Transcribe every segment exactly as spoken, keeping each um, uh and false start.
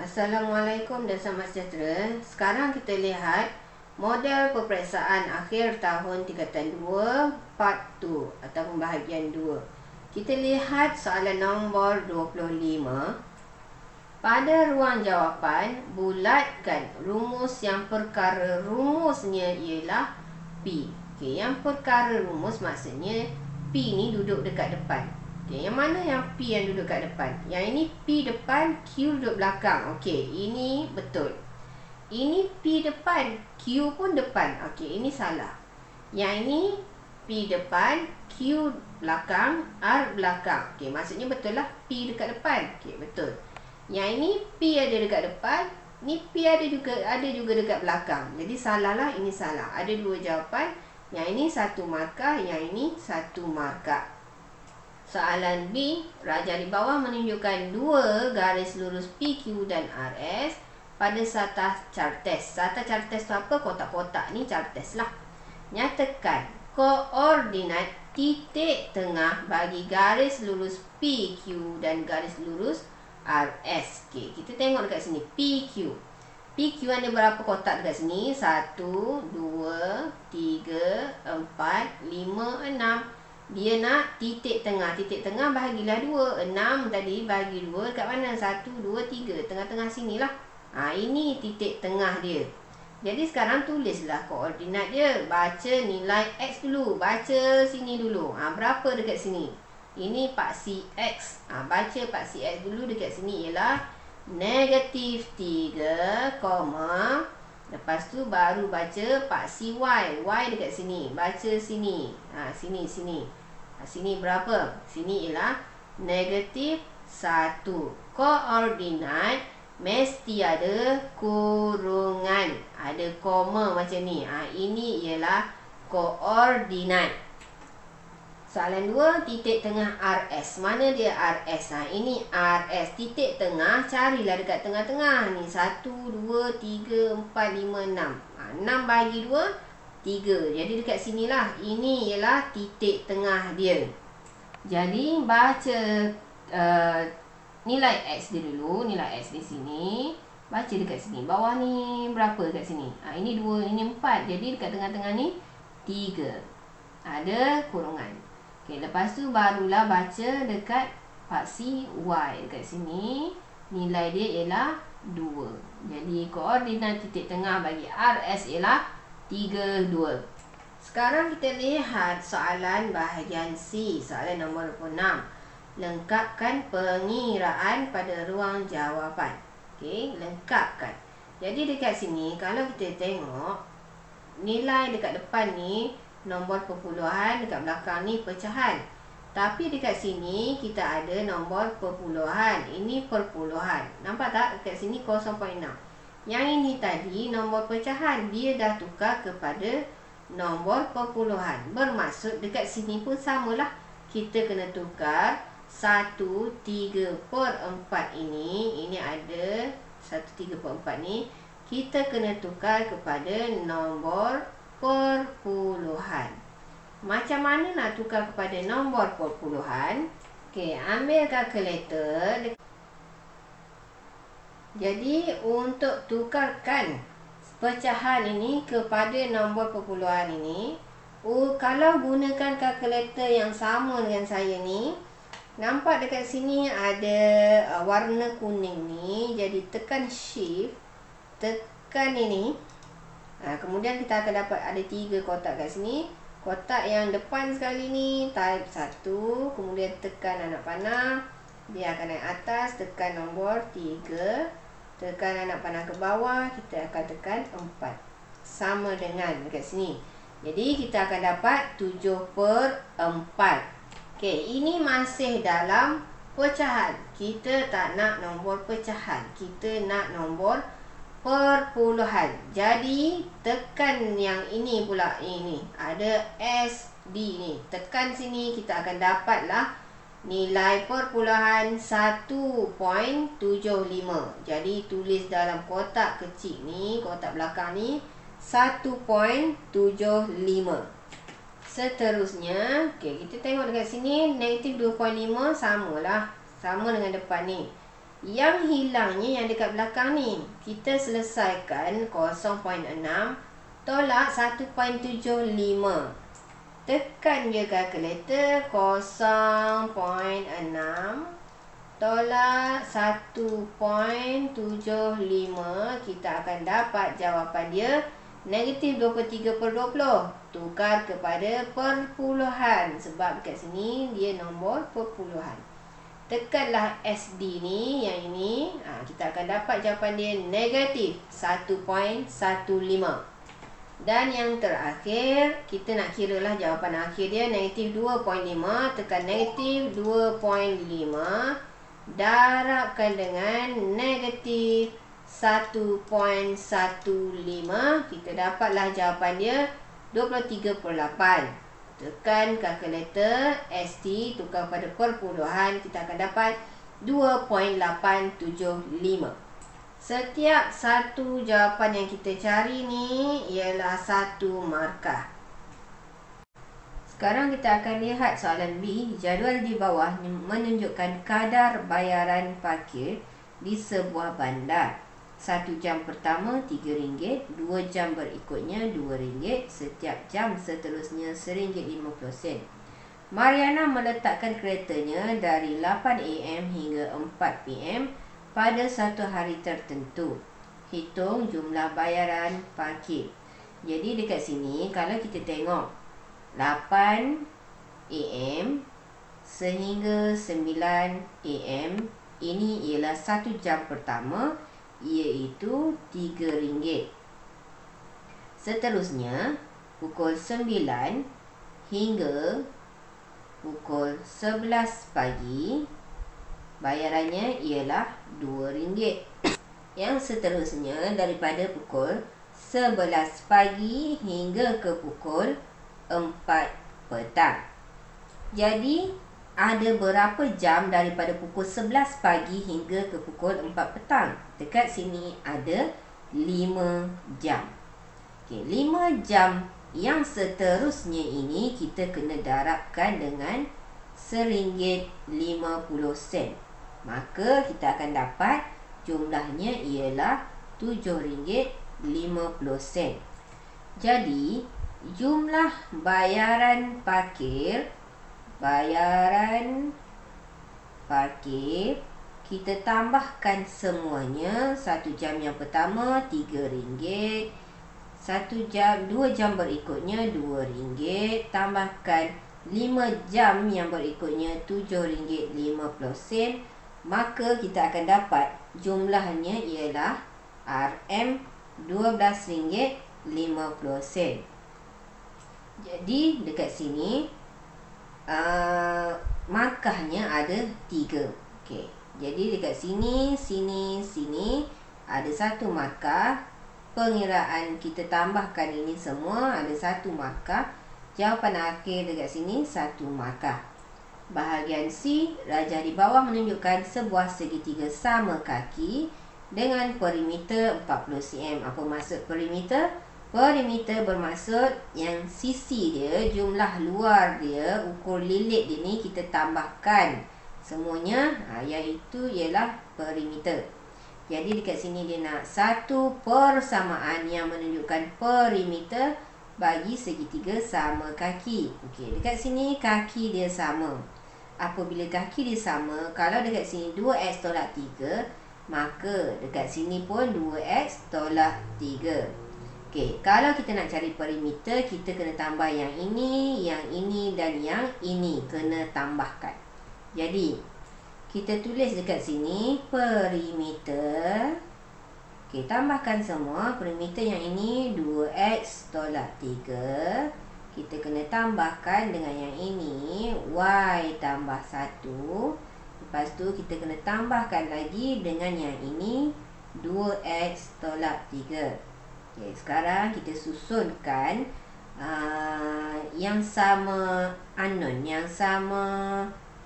Assalamualaikum dan selamat sejahtera. Sekarang kita lihat model peperiksaan akhir tahun tingkatan dua part dua atau bahagian dua. Kita lihat soalan nombor dua puluh lima. Pada ruang jawapan, bulatkan rumus yang perkara rumusnya ialah P. Okey, yang perkara rumus maksudnya P ni duduk dekat depan. Okay, yang mana yang P yang duduk kat depan? Yang ini P depan, Q duduk belakang. Okey, ini betul. Ini P depan, Q pun depan. Okey, ini salah. Yang ini P depan, Q belakang, R belakang. Okey, maksudnya betul lah P dekat depan. Okey, betul. Yang ini P ada dekat depan, ni P ada juga ada juga dekat belakang. Jadi salah lah, ini salah. Ada dua jawapan. Yang ini satu markah, yang ini satu markah. Soalan B, raja di bawah menunjukkan dua garis lurus P Q dan R S pada satah cartes. Satah cartes tu apa? Kotak-kotak ni cartes lah. Nyatakan koordinat titik tengah bagi garis lurus P Q dan garis lurus R S. Okay, kita tengok dekat sini P Q. P Q ada berapa kotak dekat sini? Satu, dua, tiga, empat, lima, enam. Dia nak titik tengah. Titik tengah bahagilah dua. Enam tadi bagi dua. Dekat mana? Satu, dua, tiga. Tengah-tengah sini lah. Ha, ini titik tengah dia. Jadi sekarang tulislah koordinat dia. Baca nilai X dulu. Baca sini dulu. Ha, berapa dekat sini? Ini paksi X. Ha, baca paksi X dulu dekat sini ialah negatif tiga, lepas tu baru baca paksi Y. Y dekat sini. Baca sini. Ha, sini, sini. Ha, sini berapa? Sini ialah negatif satu. Koordinat mesti ada kurungan. Ada koma macam ni. Ha, ini ialah koordinat. Soalan dua, titik tengah R S. Mana dia R S? Ha, ini R S. Titik tengah, carilah dekat tengah-tengah. Ni satu, dua, tiga, empat, lima, enam. Ha, enam bagi dua, tiga. Jadi dekat sinilah. Ini ialah titik tengah dia. Jadi baca uh, nilai X dia dulu. Nilai X di sini. Baca dekat sini. Bawah ni berapa dekat sini? Ha, ini dua, ini empat. Jadi dekat tengah-tengah ni tiga. Ada kurungan. Okey, lepas tu barulah baca dekat paksi Y dekat sini. Nilai dia ialah dua. Jadi koordinat titik tengah bagi R S ialah tiga, dua. Sekarang kita lihat soalan bahagian C. Soalan nombor dua puluh enam. Lengkapkan pengiraan pada ruang jawapan. Okey, lengkapkan. Jadi dekat sini kalau kita tengok nilai dekat depan ni nombor perpuluhan, dekat belakang ni pecahan. Tapi dekat sini kita ada nombor perpuluhan. Ini perpuluhan. Nampak tak? Dekat sini kosong perpuluhan enam. Yang ini tadi nombor pecahan. Dia dah tukar kepada nombor perpuluhan. Bermaksud dekat sini pun samalah. Kita kena tukar satu, tiga per empat ini. Ini ada satu, tiga per empat ni. Kita kena tukar kepada nombor perpuluhan. Macam mana nak tukar kepada nombor perpuluhan? Okey, ambil kalkulator. Jadi untuk tukarkan pecahan ini kepada nombor perpuluhan ini, uh, kalau gunakan kalkulator yang sama dengan saya ni, nampak dekat sini ada uh, warna kuning ni. Jadi tekan shift, tekan ini. Ha, kemudian kita akan dapat ada tiga kotak kat sini. Kotak yang depan sekali ni type satu. Kemudian tekan anak panah. Dia akan naik atas. Tekan nombor tiga. Tekan anak panah ke bawah. Kita akan tekan empat. Sama dengan dekat sini. Jadi kita akan dapat tujuh per empat. Okey, ini masih dalam pecahan. Kita tak nak nombor pecahan. Kita nak nombor perpuluhan. Jadi tekan yang ini pula. Ini ada S D ni. Tekan sini kita akan dapatlah nilai perpuluhan satu perpuluhan tujuh lima. Jadi tulis dalam kotak kecil ni, kotak belakang ni satu perpuluhan tujuh lima. Seterusnya, okay, kita tengok dekat sini negatif dua perpuluhan lima samalah. Sama dengan depan ni. Yang hilangnya yang dekat belakang ni. Kita selesaikan kosong perpuluhan enam tolak satu perpuluhan tujuh lima. Tekan je kalkulator. Kosong perpuluhan enam tolak satu perpuluhan tujuh lima. Kita akan dapat jawapan dia negatif dua puluh tiga per dua puluh. Tukar kepada perpuluhan. Sebab kat sini dia nombor perpuluhan. Tekanlah S D ni, yang ini, ha, kita akan dapat jawapan dia negatif satu perpuluhan satu lima. Dan yang terakhir, kita nak kira lah jawapan akhir dia negatif dua perpuluhan lima. Tekan negatif dua perpuluhan lima. Darabkan dengan negatif satu perpuluhan satu lima. Kita dapatlah jawapan dia dua puluh tiga per lapan. Tekan kalkulator, S T tukar pada perpuluhan, kita akan dapat dua perpuluhan lapan tujuh lima. Setiap satu jawapan yang kita cari ni ialah satu markah. Sekarang kita akan lihat soalan B. Jadual di bawah menunjukkan kadar bayaran parkir di sebuah bandar. Satu jam pertama tiga ringgit, dua jam berikutnya dua ringgit, setiap jam seterusnya seringgit lima puluh sen. Mariana meletakkan keretanya dari lapan A M hingga empat P M pada satu hari tertentu. Hitung jumlah bayaran parkir. Jadi dekat sini kalau kita tengok lapan A M sehingga sembilan A M, ini ialah satu jam pertama, iaitu tiga ringgit. Seterusnya pukul sembilan hingga pukul sebelas pagi, bayarannya ialah dua ringgit. Yang seterusnya daripada pukul sebelas pagi hingga ke pukul empat petang. Jadi ada berapa jam daripada pukul sebelas pagi hingga ke pukul empat petang? Dekat sini ada lima jam. Okey, lima jam yang seterusnya ini kita kena darabkan dengan seringgit lima puluh sen. Maka kita akan dapat jumlahnya ialah tujuh ringgit lima puluh sen. Jadi jumlah bayaran parkir Bayaran parkir kita tambahkan semuanya. Satu jam yang pertama tiga ringgit, Satu jam, dua jam berikutnya dua ringgit, tambahkan lima jam yang berikutnya tujuh ringgit lima puluh sen. Maka kita akan dapat jumlahnya ialah R M dua belas ringgit lima puluh sen. Jadi dekat sini Uh, markahnya ada tiga. Okey, jadi dekat sini, sini, sini ada satu markah. Pengiraan kita tambahkan ini semua ada satu markah. Jawapan akhir dekat sini satu markah. Bahagian C, rajah di bawah menunjukkan sebuah segitiga sama kaki dengan perimeter empat puluh sentimeter. Apa maksud perimeter? Perimeter bermaksud yang sisi dia, jumlah luar dia, ukur lilit dia ni kita tambahkan semuanya, ha, iaitu ialah perimeter. Jadi dekat sini dia nak satu persamaan yang menunjukkan perimeter bagi segitiga sama kaki. Okey, dekat sini kaki dia sama. Apabila kaki dia sama, kalau dekat sini dua X tolak tiga, maka dekat sini pun dua X tolak tiga. Okey, kalau kita nak cari perimeter, kita kena tambah yang ini, yang ini dan yang ini kena tambahkan. Jadi, kita tulis dekat sini perimeter. Okey, tambahkan semua. Perimeter yang ini dua X tolak tiga. Kita kena tambahkan dengan yang ini Y tambah satu. Lepas tu kita kena tambahkan lagi dengan yang ini dua X tolak tiga. Okay, sekarang kita susunkan uh, yang sama unknown, yang sama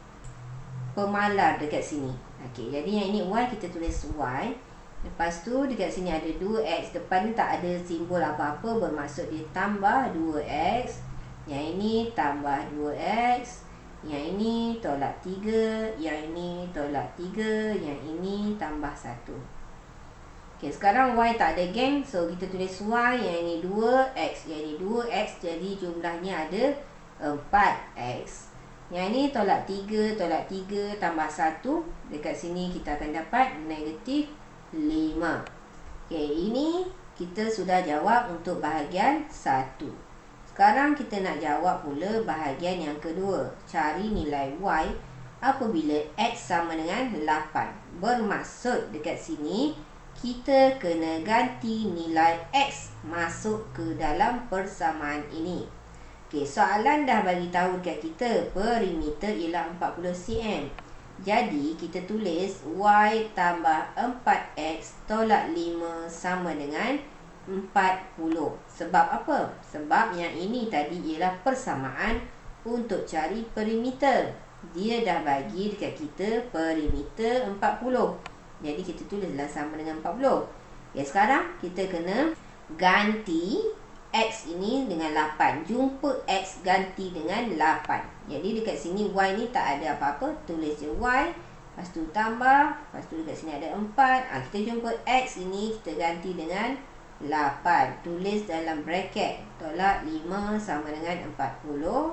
pemalar dekat sini. Okay, jadi yang ini Y kita tulis Y. Lepas tu dekat sini ada dua X. Depan ni tak ada simbol apa-apa, bermaksud dia tambah dua X. Yang ini tambah dua X. Yang ini tolak tiga. Yang ini tolak tiga. Yang ini tambah satu. Okay, sekarang Y tak ada geng. So, kita tulis Y. Yang ini dua X. Yang ini dua X. Jadi, jumlahnya ada empat X. Yang ini tolak tiga. Tolak tiga tambah satu. Dekat sini kita akan dapat negatif lima. Okay, ini kita sudah jawab untuk bahagian satu. Sekarang kita nak jawab pula bahagian yang kedua. Cari nilai Y apabila X sama dengan lapan. Bermaksud dekat sini kita kena ganti nilai X masuk ke dalam persamaan ini. Okey, soalan dah bagi tahu dekat kita perimeter ialah empat puluh sentimeter. Jadi kita tulis Y tambah empat X tolak lima sama dengan empat puluh. Sebab apa? Sebab yang ini tadi ialah persamaan untuk cari perimeter. Dia dah bagi dekat kita perimeter empat puluh. Jadi kita tulislah sama dengan empat puluh. Ya, sekarang kita kena ganti X ini dengan lapan. Jumpa X ganti dengan lapan. Jadi dekat sini Y ni tak ada apa-apa. Tulis je Y. Lepas tu tambah. Lepas tu dekat sini ada empat. Ha, kita jumpa X ini kita ganti dengan lapan. Tulis dalam bracket. Tolak lima sama dengan empat puluh.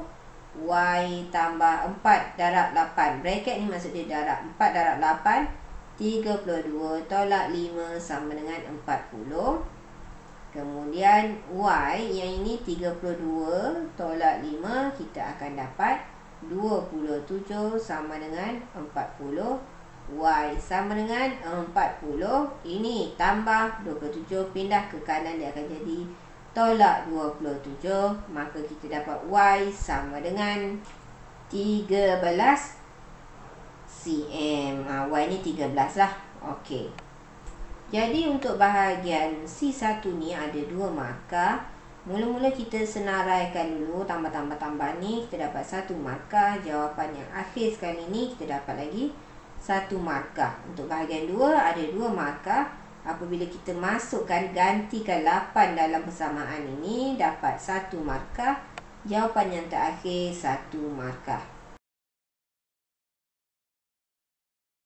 Y tambah empat darab lapan. Bracket ni maksud dia darab. empat darab lapan. tiga puluh dua tolak lima sama dengan empat puluh. Kemudian Y yang ini tiga puluh dua tolak lima, kita akan dapat dua puluh tujuh sama dengan empat puluh. Y sama dengan empat puluh. Ini tambah dua puluh tujuh, pindah ke kanan dia akan jadi tolak dua puluh tujuh. Maka kita dapat Y sama dengan tiga belas sentimeter. Ha, Y ni tiga belas lah. Okey. Jadi untuk bahagian C satu ni ada dua markah. Mula-mula kita senaraikan dulu, tambah-tambah-tambah ni kita dapat satu markah. Jawapan yang akhir sekali ni kita dapat lagi satu markah. Untuk bahagian dua ada dua markah. Apabila kita masukkan, gantikan lapan dalam persamaan ini, dapat satu markah. Jawapan yang terakhir satu markah.